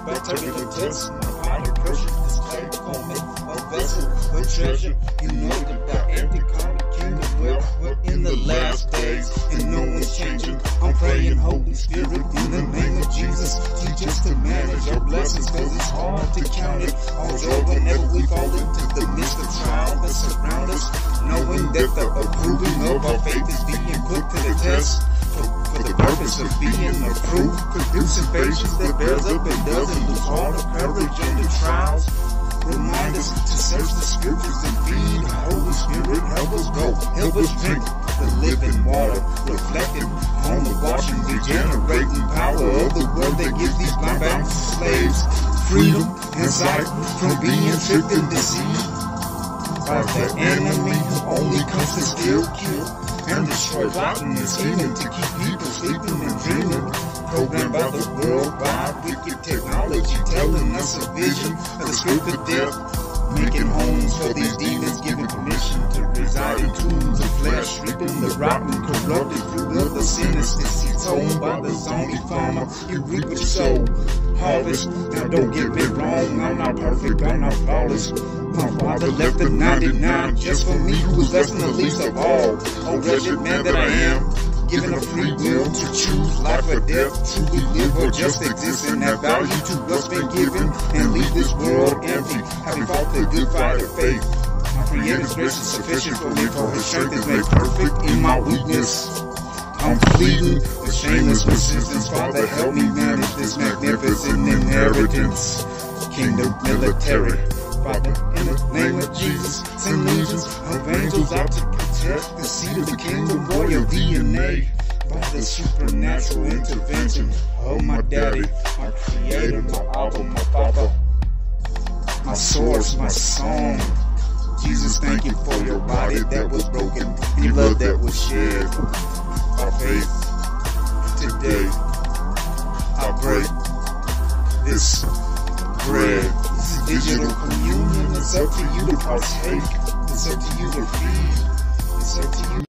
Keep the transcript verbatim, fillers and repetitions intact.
back turbulent test. My body pressure is tight on me. A vessel with treasure. You know that the empty card kingdom wealth. We're in the last days and no one's changing. I'm praying, Holy Spirit, in the name of Jesus. Teach us to manage our blessings, cause it's hard to count it. All joy whenever we fall into the midst of trial that surround us. Knowing that the approving of our faith is being put to the test. For, for the purpose of being approved, producing patience that bears up and doesn't lose heart or courage under trials. Remind us to search the scriptures and feed. Holy Spirit, help us go, help us drink the living water, reflecting on the washing, regenerating power of the word that gives these blind-bound slaves freedom and sight from being tricked and deceived by the enemy who only comes to steal, kill, and destroy, plotting and scheming to keep people sleeping and dreaming. Programmed by the worldwide wicked technology, telling us a vision of the spirit of death, making homes for these demons, giving permission to reside in tombs of flesh, reaping the rotten, corrupted fruit of the sinners. Seeds sown by the zombie farmer, you reap what you sow. Harvest. Now don't get me wrong, I'm not perfect, I'm not flawless. My father left the ninety-nine just for me, who was less than the least of all. Oh, wretched man that I am, given a free will to choose life or death, truly live or just exist and have value to what's been given, and leave this world empty, having fought the good fight of faith. My Creator's grace is sufficient for me, for His strength is made perfect in my weakness. I'm pleading with shameless persistence, Father, help me manage this magnificent inheritance. Kingdom military, Father, in the name of Jesus, send legions of angels out to protect the seed of the kingdom, royal D N A. By the supernatural intervention of my daddy, my creator, my Abba, my Papa, my source, my song. Jesus, thank you for your body that was broken, your blood that was shed. By faith, today, I break this bread. This is digital communion. It's up to you to partake. It's up to you to feed. It's up to you